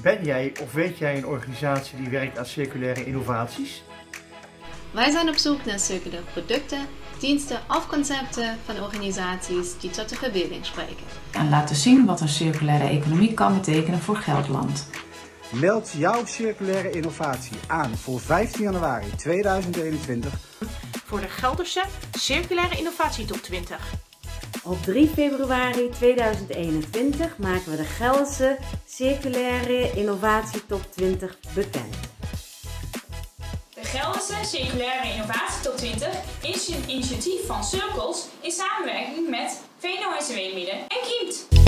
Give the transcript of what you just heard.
Ben jij of weet jij een organisatie die werkt aan circulaire innovaties? Wij zijn op zoek naar circulaire producten, diensten of concepten van organisaties die tot de verbeelding spreken. En laten zien wat een circulaire economie kan betekenen voor Gelderland. Meld jouw circulaire innovatie aan voor 15 januari 2021 voor de Gelderse Circulaire Innovatie Top 20. Op 3 februari 2021 maken we de Gelderse Circulaire Innovatie Top 20 bekend. De Gelderse Circulaire Innovatie Top 20 is een initiatief van Circles in samenwerking met VNO-NCW Midden en Kiemt.